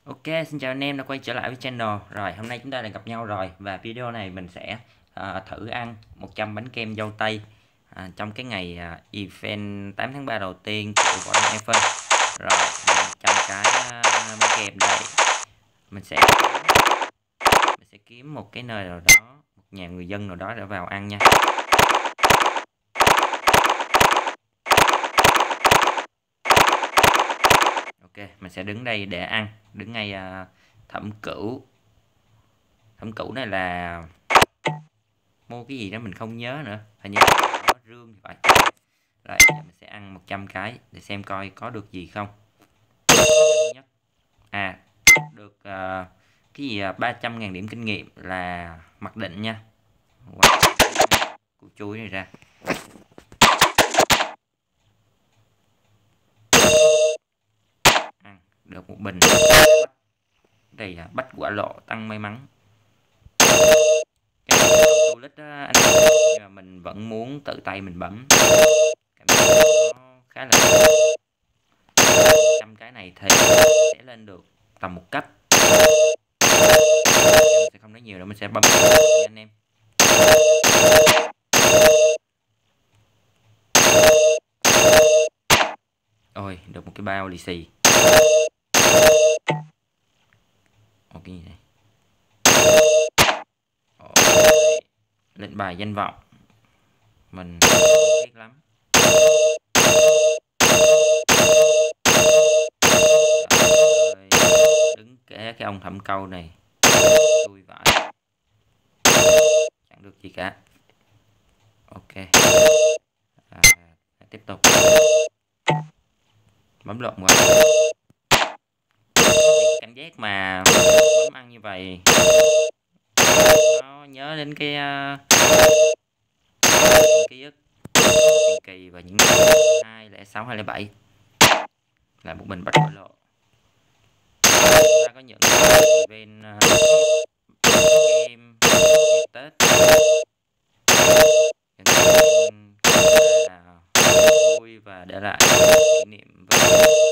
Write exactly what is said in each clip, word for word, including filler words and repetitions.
Ok, xin chào anh em đã quay trở lại với channel. Rồi, hôm nay chúng ta lại gặp nhau rồi. Và video này mình sẽ à, thử ăn một trăm bánh kem dâu tây à, trong cái ngày à, event tám tháng ba đầu tiên của Võ Đăng Eiffel. Rồi, một trăm cái à, bánh kem đây. Mình sẽ mình sẽ kiếm một cái nơi nào đó, một nhà người dân nào đó để vào ăn nha. Ok, mình sẽ đứng đây để ăn, đứng ngay à, Thẩm Cửu. Thẩm Cửu này là mua cái gì đó mình không nhớ nữa, hình như là có rương thì phải. Rồi giờ mình sẽ ăn một trăm cái để xem coi có được gì không. Thứ nhất à được uh, cái gì uh, ba trăm ngàn điểm kinh nghiệm là mặc định nha. Wow, củ chuối này ra. Ăn được một bình. Đây là bách quả lộ tăng may mắn. Cái này tu lít đó, anh nhưng mà mình vẫn muốn tự tay mình bấm. Cảm giác nó khá là trăm cái này thì sẽ lên được tầm một cấp. Mình sẽ không nói nhiều nữa, mình sẽ bấm nha anh em. Ôi, được một cái bao lì xì. Ồ, cái gì này? Ồ, lệnh bài danh vọng. Mình không biết lắm. Rồi, đứng kẻ cái ông thẩm câu này. Xui vãi. Chẳng được gì cả. Ok. À, tiếp tục. Bấm lộn qua. Cảm giác mà bấm ăn như vậy nó nhớ đến cái uh, ký ức tiền kỳ và những năm hai lẻ sáu hai lẻ bảy là một mình bắt quả lộ. Ta có những event uh, game Tết là vui và để lại kỷ niệm với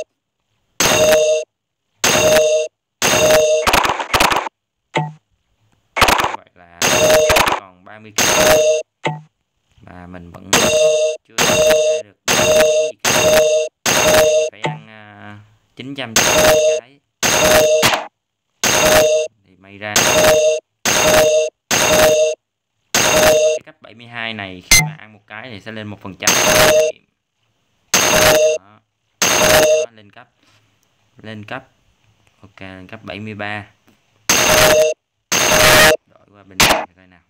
vậy là còn ba mươi cái mà mình vẫn chưa ra được gì cả. Phải ăn uh, chín trăm cái thì may ra cái cấp bảy mươi hai này khi mà ăn một cái thì sẽ lên một phần trăm đó. Đó, lên cấp lên cấp ok, lên cấp bảy mươi ba. Đổi qua bên này coi nào.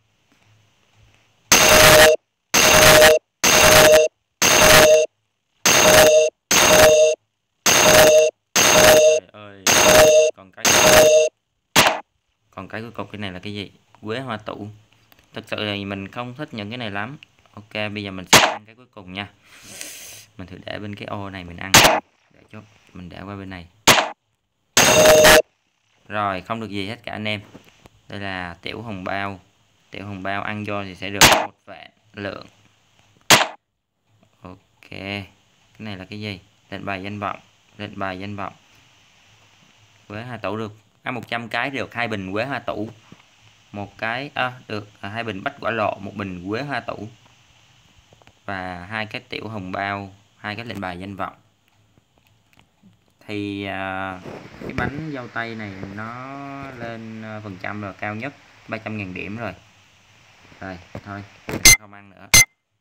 Ơi, còn cái còn cái cuối cùng cái này là cái gì? Quế hoa tủ. Thực sự thì mình không thích những cái này lắm. Ok, bây giờ mình sẽ ăn cái cuối cùng nha. Mình thử để bên cái ô này mình ăn. Để cho mình để qua bên này. Rồi, không được gì hết cả anh em. Đây là tiểu hồng bao. Tiểu hồng bao ăn vô thì sẽ được một vạn lượng. Ok. Cái này là cái gì? Lệnh bài danh vọng. Lệnh bài danh vọng. Quế hoa tủ được. Ăn một trăm cái được hai bình quế hoa tủ. Một cái à, được à, hai bình bách quả lộ, một bình quế hoa tủ và hai cái tiểu hồng bao, hai cái lệnh bài danh vọng. Thì à, cái bánh dâu tây này nó lên phần trăm là cao nhất ba trăm ngàn điểm rồi. Rồi thôi mình không ăn nữa.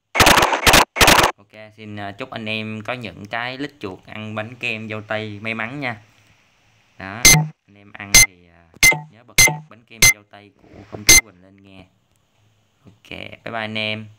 Ok, xin chúc anh em có những cái lít chuột ăn bánh kem dâu tây may mắn nha. Đó, anh em ăn thì nhớ bật bánh kem dâu tây của công chúa Quỳnh lên nghe. Ok, bye bye anh em.